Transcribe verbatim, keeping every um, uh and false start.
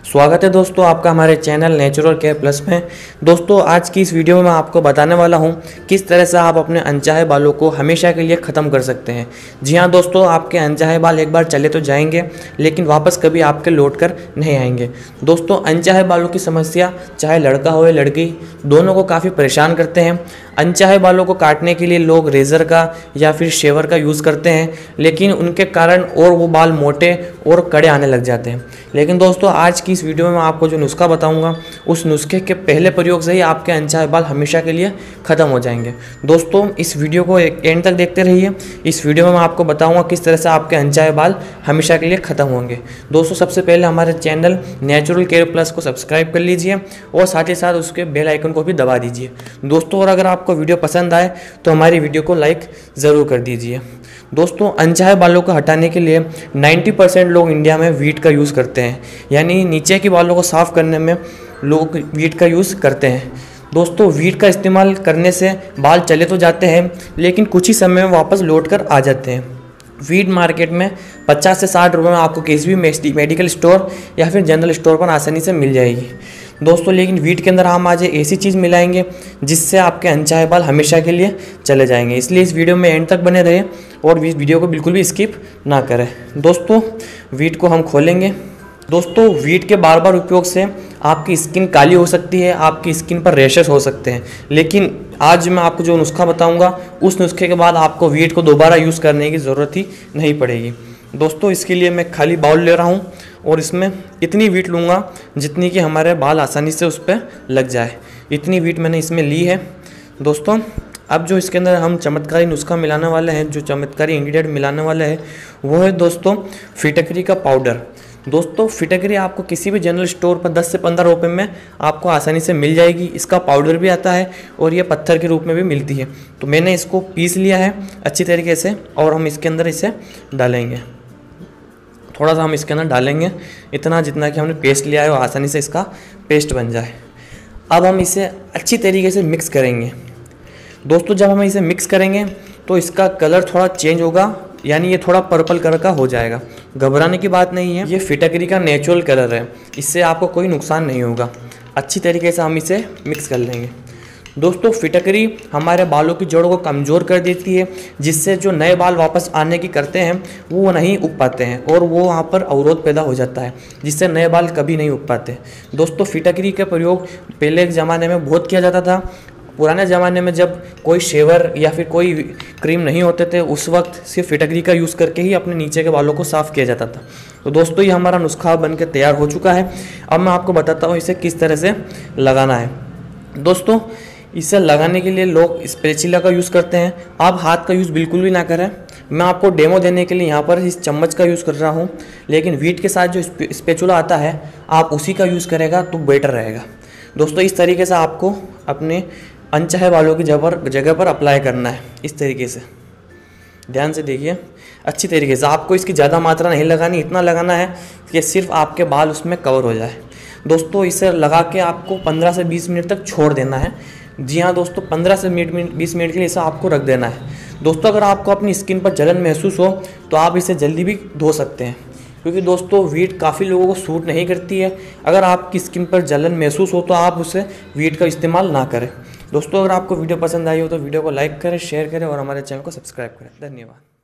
स्वागत है दोस्तों आपका हमारे चैनल नेचुरल केयर प्लस में। दोस्तों आज की इस वीडियो में मैं आपको बताने वाला हूं किस तरह से आप अपने अनचाहे बालों को हमेशा के लिए ख़त्म कर सकते हैं। जी हां दोस्तों, आपके अनचाहे बाल एक बार चले तो जाएंगे लेकिन वापस कभी आपके लौट कर नहीं आएंगे। दोस्तों अनचाहे बालों की समस्या चाहे लड़का हो या लड़की, दोनों को काफ़ी परेशान करते हैं। अनचाहे बालों को काटने के लिए लोग रेज़र का या फिर शेवर का यूज़ करते हैं, लेकिन उनके कारण और वो बाल मोटे और कड़े आने लग जाते हैं। लेकिन दोस्तों आज की इस वीडियो में मैं आपको जो नुस्खा बताऊंगा, उस नुस्खे के पहले प्रयोग से ही आपके अनचाहे बाल हमेशा के लिए ख़त्म हो जाएंगे। दोस्तों इस वीडियो को एंड तक देखते रहिए। इस वीडियो में मैं आपको बताऊंगा किस तरह से आपके अनचाहे बाल हमेशा के लिए ख़त्म होंगे। दोस्तों सबसे पहले हमारे चैनल नेचुरल केयर प्लस को सब्सक्राइब कर लीजिए और साथ ही साथ उसके बेल आइकन को भी दबा दीजिए। दोस्तों और अगर आपको वीडियो पसंद आए तो हमारी वीडियो को लाइक ज़रूर कर दीजिए। दोस्तों अनचाहे बालों को हटाने के लिए नब्बे परसेंट लोग इंडिया में वीट का यूज़ करते हैं, यानी नीचे के बालों को साफ़ करने में लोग वीट का यूज़ करते हैं। दोस्तों वीट का इस्तेमाल करने से बाल चले तो जाते हैं लेकिन कुछ ही समय में वापस लौट कर आ जाते हैं। वीट मार्केट में पचास से साठ रुपये में आपको किसी भी मेडिकल स्टोर या फिर जनरल स्टोर पर आसानी से मिल जाएगी। दोस्तों लेकिन वीट के अंदर हम आज ऐसी चीज़ मिलाएंगे जिससे आपके अनचाहे बाल हमेशा के लिए चले जाएंगे। इसलिए इस वीडियो में एंड तक बने रहें और इस वीडियो को बिल्कुल भी स्किप ना करें। दोस्तों वीट को हम खोलेंगे। दोस्तों वीट के बार बार उपयोग से आपकी स्किन काली हो सकती है, आपकी स्किन पर रैशेस हो सकते हैं, लेकिन आज मैं आपको जो नुस्खा बताऊंगा उस नुस्खे के बाद आपको वीट को दोबारा यूज़ करने की ज़रूरत ही नहीं पड़ेगी। दोस्तों इसके लिए मैं खाली बाउल ले रहा हूँ और इसमें इतनी वीट लूँगा जितनी कि हमारे बाल आसानी से उस पर लग जाए। इतनी वीट मैंने इसमें ली है। दोस्तों अब जो इसके अंदर हम चमत्कारी नुस्खा मिलाने वाले हैं, जो चमत्कारी इंग्रेडिएंट मिलाने वाले हैं वो है दोस्तों फिटकरी का पाउडर। दोस्तों फिटकरी आपको किसी भी जनरल स्टोर पर दस से पंद्रह रुपये में आपको आसानी से मिल जाएगी। इसका पाउडर भी आता है और ये पत्थर के रूप में भी मिलती है। तो मैंने इसको पीस लिया है अच्छी तरीके से और हम इसके अंदर इसे डालेंगे। थोड़ा सा हम इसके अंदर डालेंगे, इतना जितना कि हमने पेस्ट लिया है वो आसानी से इसका पेस्ट बन जाए। अब हम इसे अच्छी तरीके से मिक्स करेंगे। दोस्तों जब हम इसे मिक्स करेंगे तो इसका कलर थोड़ा चेंज होगा, यानी ये थोड़ा पर्पल कलर का हो जाएगा। घबराने की बात नहीं है, ये फिटकरी का नेचुरल कलर है, इससे आपको कोई नुकसान नहीं होगा। अच्छी तरीके से हम इसे मिक्स कर लेंगे। दोस्तों फिटकरी हमारे बालों की जड़ को कमज़ोर कर देती है, जिससे जो नए बाल वापस आने की करते हैं वो नहीं उग पाते हैं और वो वहाँ पर अवरोध पैदा हो जाता है, जिससे नए बाल कभी नहीं उग पाते। दोस्तों फिटकरी का प्रयोग पहले के ज़माने में बहुत किया जाता था। पुराने ज़माने में जब कोई शेवर या फिर कोई क्रीम नहीं होते थे, उस वक्त सिर्फ फिटकरी का यूज़ करके ही अपने नीचे के बालों को साफ़ किया जाता था। तो दोस्तों ये हमारा नुस्खा बन के तैयार हो चुका है। अब मैं आपको बताता हूँ इसे किस तरह से लगाना है। दोस्तों इसे लगाने के लिए लोग स्पैचुला का यूज़ करते हैं, आप हाथ का यूज़ बिल्कुल भी ना करें। मैं आपको डेमो देने के लिए यहाँ पर इस चम्मच का यूज़ कर रहा हूँ, लेकिन वीट के साथ जो स्पैचुला आता है आप उसी का यूज़ करेगा तो बेटर रहेगा। दोस्तों इस तरीके से आपको अपने अनचाहे बालों की जगह जगह पर अप्लाई करना है। इस तरीके से ध्यान से देखिए, अच्छी तरीके से। आपको इसकी ज़्यादा मात्रा नहीं लगानी, इतना लगाना है कि सिर्फ आपके बाल उसमें कवर हो जाए। दोस्तों इसे लगा के आपको पंद्रह से बीस मिनट तक छोड़ देना है। जी हाँ दोस्तों, पंद्रह से मिनट बीस मिनट के लिए इसे आपको रख देना है। दोस्तों अगर आपको अपनी स्किन पर जलन महसूस हो तो आप इसे जल्दी भी धो सकते हैं, क्योंकि दोस्तों वीट काफ़ी लोगों को सूट नहीं करती है। अगर आपकी स्किन पर जलन महसूस हो तो आप उसे वीट का इस्तेमाल ना करें। दोस्तों अगर आपको वीडियो पसंद आई हो तो वीडियो को लाइक करें, शेयर करें और हमारे चैनल को सब्सक्राइब करें। धन्यवाद।